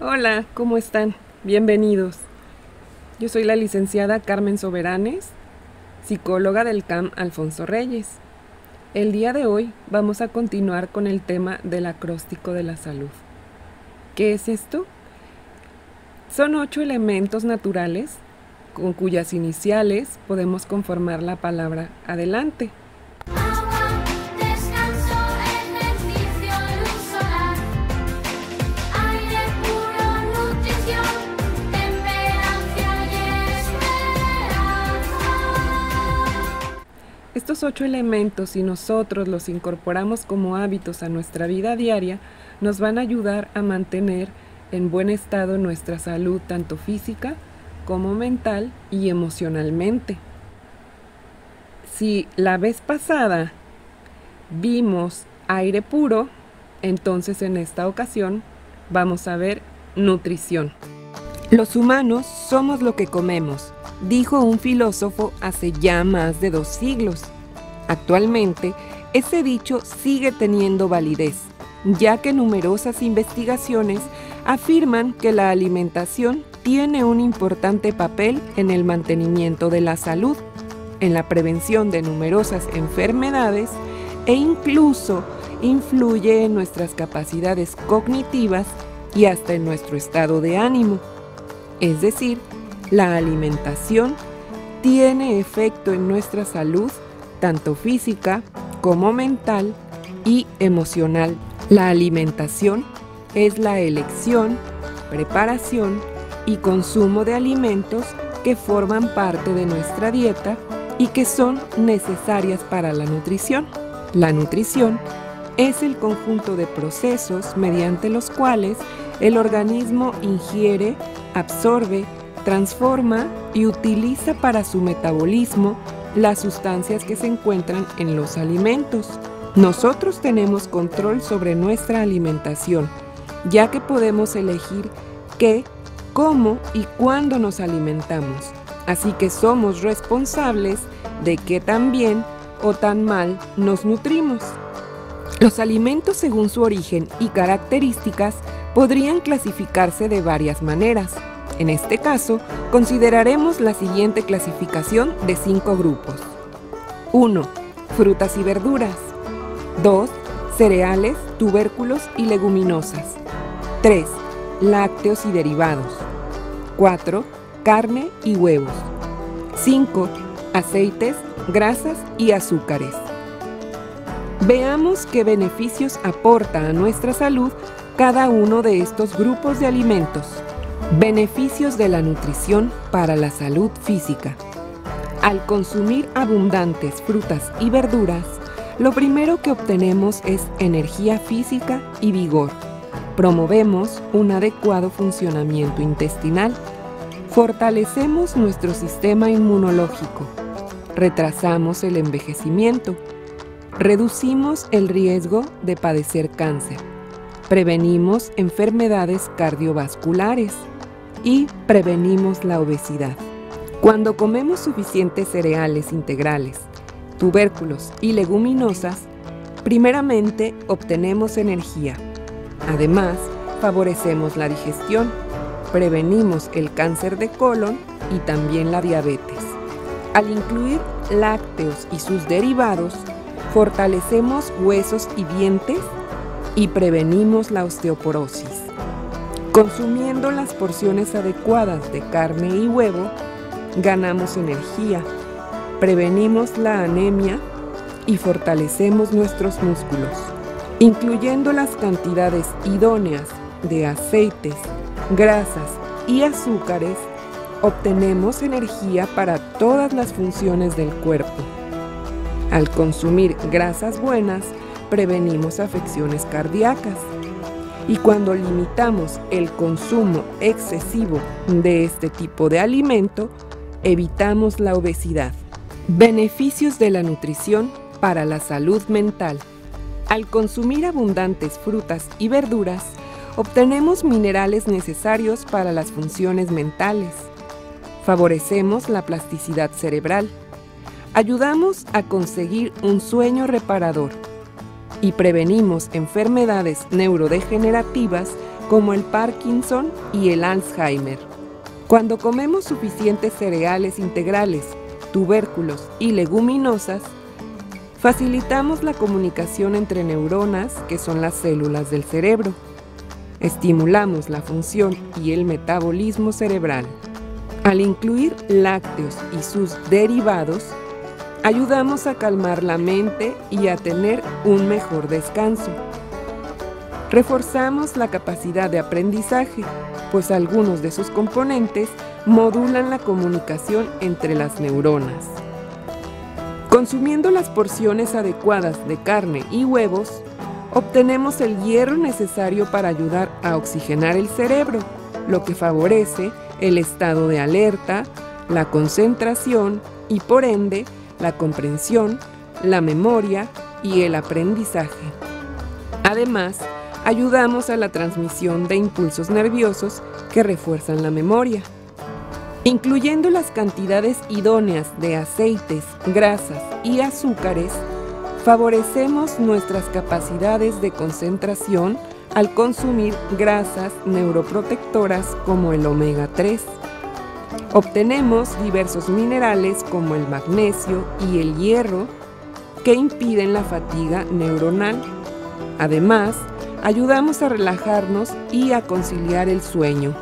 Hola, ¿cómo están? Bienvenidos. Yo soy la licenciada Carmen Soberanes, psicóloga del CAM Alfonso Reyes. El día de hoy vamos a continuar con el tema del acróstico de la salud. ¿Qué es esto? Son 8 elementos naturales con cuyas iniciales podemos conformar la palabra adelante. Agua, descanso, ejercicio, luz solar, aire puro, nutrición, temperancia y esperanza. Estos 8 elementos, si nosotros los incorporamos como hábitos a nuestra vida diaria, nos van a ayudar a mantener en buen estado nuestra salud, tanto física como mental y emocionalmente. Si la vez pasada vimos aire puro, entonces en esta ocasión vamos a ver nutrición. Los humanos somos lo que comemos, dijo un filósofo hace ya más de 2 siglos. Actualmente, ese dicho sigue teniendo validez, ya que numerosas investigaciones afirman que la alimentación tiene un importante papel en el mantenimiento de la salud, en la prevención de numerosas enfermedades e incluso influye en nuestras capacidades cognitivas y hasta en nuestro estado de ánimo. Es decir, la alimentación tiene efecto en nuestra salud, tanto física como mental y emocional. La alimentación es la elección, preparación y consumo de alimentos que forman parte de nuestra dieta y que son necesarias para la nutrición. La nutrición es el conjunto de procesos mediante los cuales el organismo ingiere, absorbe, transforma y utiliza para su metabolismo las sustancias que se encuentran en los alimentos. Nosotros tenemos control sobre nuestra alimentación, ya que podemos elegir qué, cómo y cuándo nos alimentamos. Así que somos responsables de qué tan bien o tan mal nos nutrimos. Los alimentos, según su origen y características, podrían clasificarse de varias maneras. En este caso, consideraremos la siguiente clasificación de 5 grupos. 1. Frutas y verduras. 2. Cereales, tubérculos y leguminosas. 3. Lácteos y derivados. 4. Carne y huevos. 5. Aceites, grasas y azúcares. Veamos qué beneficios aporta a nuestra salud cada uno de estos grupos de alimentos. Beneficios de la nutrición para la salud física. Al consumir abundantes frutas y verduras, lo primero que obtenemos es energía física y vigor. Promovemos un adecuado funcionamiento intestinal. Fortalecemos nuestro sistema inmunológico. Retrasamos el envejecimiento. Reducimos el riesgo de padecer cáncer. Prevenimos enfermedades cardiovasculares y prevenimos la obesidad. Cuando comemos suficientes cereales integrales, tubérculos y leguminosas, primeramente obtenemos energía. Además, favorecemos la digestión, prevenimos el cáncer de colon y también la diabetes. Al incluir lácteos y sus derivados, fortalecemos huesos y dientes y prevenimos la osteoporosis. Consumiendo las porciones adecuadas de carne y huevo, ganamos energía, prevenimos la anemia y fortalecemos nuestros músculos. Incluyendo las cantidades idóneas de aceites, grasas y azúcares, obtenemos energía para todas las funciones del cuerpo. Al consumir grasas buenas, prevenimos afecciones cardíacas. Y cuando limitamos el consumo excesivo de este tipo de alimento, evitamos la obesidad. Beneficios de la nutrición para la salud mental. Al consumir abundantes frutas y verduras, obtenemos minerales necesarios para las funciones mentales. Favorecemos la plasticidad cerebral. Ayudamos a conseguir un sueño reparador y prevenimos enfermedades neurodegenerativas como el Parkinson y el Alzheimer. Cuando comemos suficientes cereales integrales, tubérculos y leguminosas, facilitamos la comunicación entre neuronas, que son las células del cerebro. Estimulamos la función y el metabolismo cerebral. Al incluir lácteos y sus derivados, ayudamos a calmar la mente y a tener un mejor descanso. Reforzamos la capacidad de aprendizaje, pues algunos de sus componentes modulan la comunicación entre las neuronas. Consumiendo las porciones adecuadas de carne y huevos, obtenemos el hierro necesario para ayudar a oxigenar el cerebro, lo que favorece el estado de alerta, la concentración y por ende la comprensión, la memoria y el aprendizaje. Además, ayudamos a la transmisión de impulsos nerviosos que refuerzan la memoria. Incluyendo las cantidades idóneas de aceites, grasas y azúcares, favorecemos nuestras capacidades de concentración al consumir grasas neuroprotectoras como el omega 3. Obtenemos diversos minerales como el magnesio y el hierro que impiden la fatiga neuronal. Además, ayudamos a relajarnos y a conciliar el sueño.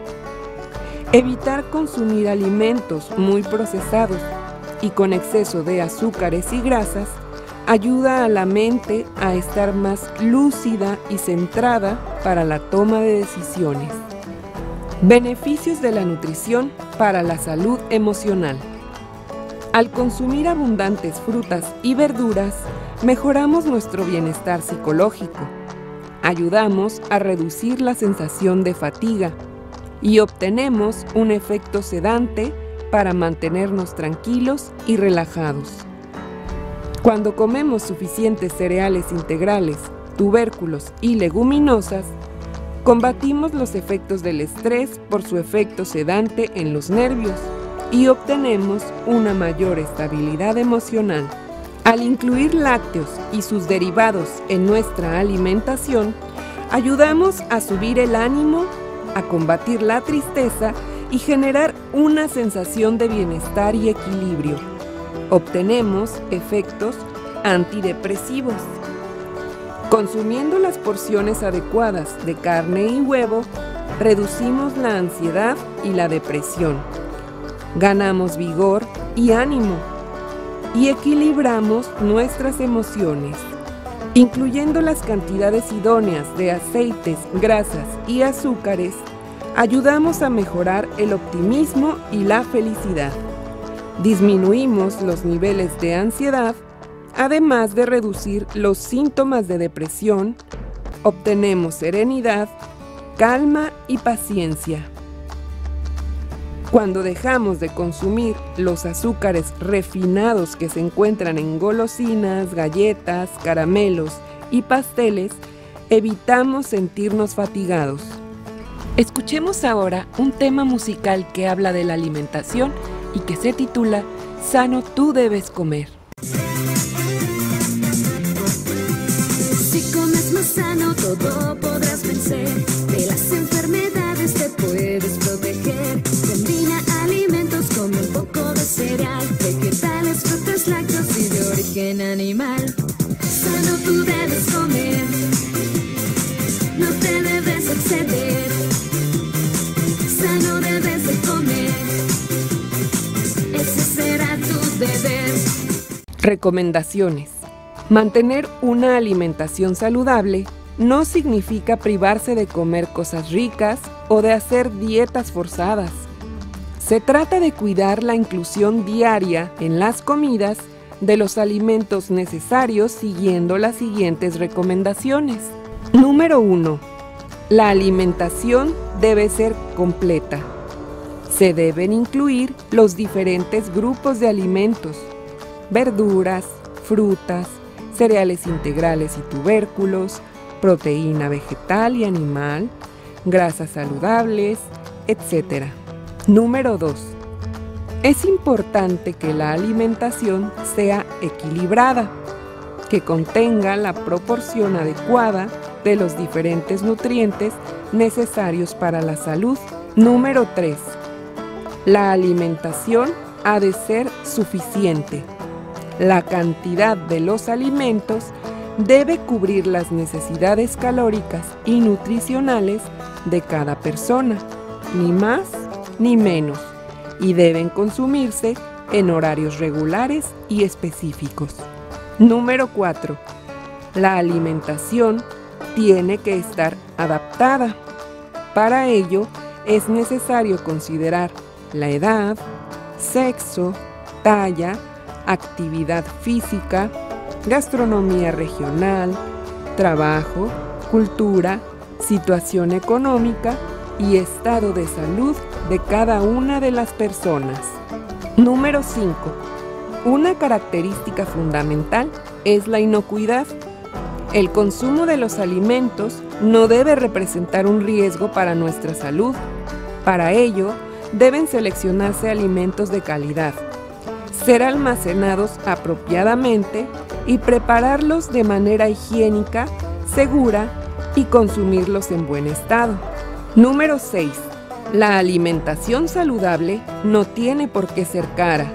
Evitar consumir alimentos muy procesados y con exceso de azúcares y grasas ayuda a la mente a estar más lúcida y centrada para la toma de decisiones. Beneficios de la nutrición para la salud emocional. Al consumir abundantes frutas y verduras, mejoramos nuestro bienestar psicológico. Ayudamos a reducir la sensación de fatiga y obtenemos un efecto sedante para mantenernos tranquilos y relajados. Cuando comemos suficientes cereales integrales, tubérculos y leguminosas, combatimos los efectos del estrés por su efecto sedante en los nervios y obtenemos una mayor estabilidad emocional. Al incluir lácteos y sus derivados en nuestra alimentación, ayudamos a subir el ánimo, a combatir la tristeza y generar una sensación de bienestar y equilibrio. Obtenemos efectos antidepresivos. Consumiendo las porciones adecuadas de carne y huevo, reducimos la ansiedad y la depresión. Ganamos vigor y ánimo y equilibramos nuestras emociones. Incluyendo las cantidades idóneas de aceites, grasas y azúcares, ayudamos a mejorar el optimismo y la felicidad. Disminuimos los niveles de ansiedad, además de reducir los síntomas de depresión. Obtenemos serenidad, calma y paciencia. Cuando dejamos de consumir los azúcares refinados que se encuentran en golosinas, galletas, caramelos y pasteles, evitamos sentirnos fatigados. Escuchemos ahora un tema musical que habla de la alimentación y que se titula Sano tú debes comer. Si comes más sano, todo podrás vencer. De las enfermedades te puedes proteger. Combina alimentos como un poco de cereal, vegetales, frutas, lácteos y de origen animal. Sano tú debes comer, no te debes exceder. Sano debes de comer, ese será tu deber. Recomendaciones. Mantener una alimentación saludable no significa privarse de comer cosas ricas o de hacer dietas forzadas. Se trata de cuidar la inclusión diaria en las comidas de los alimentos necesarios siguiendo las siguientes recomendaciones. Número 1. La alimentación debe ser completa. Se deben incluir los diferentes grupos de alimentos: verduras, frutas, cereales integrales y tubérculos, proteína vegetal y animal, grasas saludables, etc. Número 2. Es importante que la alimentación sea equilibrada, que contenga la proporción adecuada de los diferentes nutrientes necesarios para la salud. Número 3. La alimentación ha de ser suficiente. La cantidad de los alimentos debe cubrir las necesidades calóricas y nutricionales de cada persona, ni más ni menos, y deben consumirse en horarios regulares y específicos. Número 4. La alimentación tiene que estar adaptada. Para ello, es necesario considerar la edad, sexo, talla, actividad física, gastronomía regional, trabajo, cultura, situación económica y estado de salud de cada una de las personas. Número 5. Una característica fundamental es la inocuidad. El consumo de los alimentos no debe representar un riesgo para nuestra salud. Para ello, deben seleccionarse alimentos de calidad, ser almacenados apropiadamente y prepararlos de manera higiénica, segura y consumirlos en buen estado. Número 6. La alimentación saludable no tiene por qué ser cara.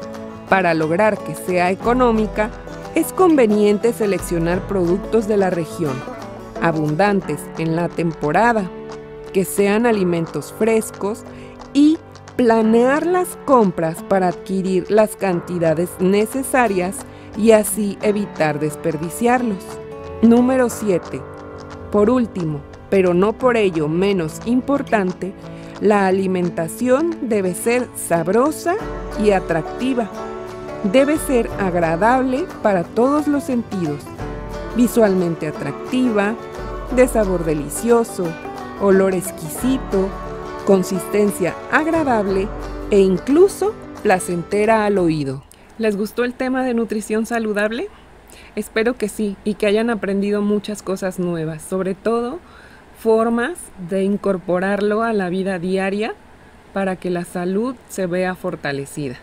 Para lograr que sea económica, es conveniente seleccionar productos de la región, abundantes en la temporada, que sean alimentos frescos y planear las compras para adquirir las cantidades necesarias y así evitar desperdiciarlos. Número 7. Por último, pero no por ello menos importante, la alimentación debe ser sabrosa y atractiva. Debe ser agradable para todos los sentidos, visualmente atractiva, de sabor delicioso, olor exquisito, consistencia agradable e incluso placentera al oído. ¿Les gustó el tema de nutrición saludable? Espero que sí y que hayan aprendido muchas cosas nuevas, sobre todo formas de incorporarlo a la vida diaria para que la salud se vea fortalecida.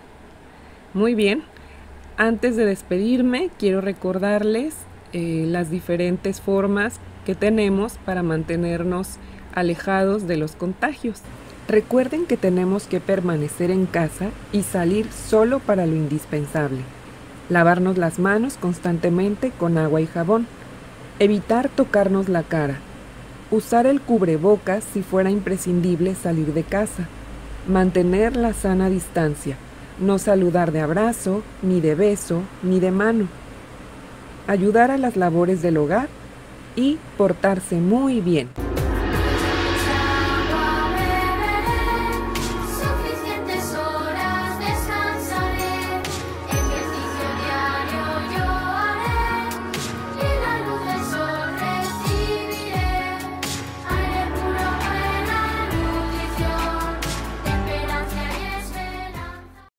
Muy bien, antes de despedirme quiero recordarles las diferentes formas que tenemos para mantenernos alejados de los contagios. Recuerden que tenemos que permanecer en casa y salir solo para lo indispensable. Lavarnos las manos constantemente con agua y jabón. Evitar tocarnos la cara. Usar el cubrebocas si fuera imprescindible salir de casa. Mantener la sana distancia. No saludar de abrazo, ni de beso, ni de mano. Ayudar a las labores del hogar y portarse muy bien.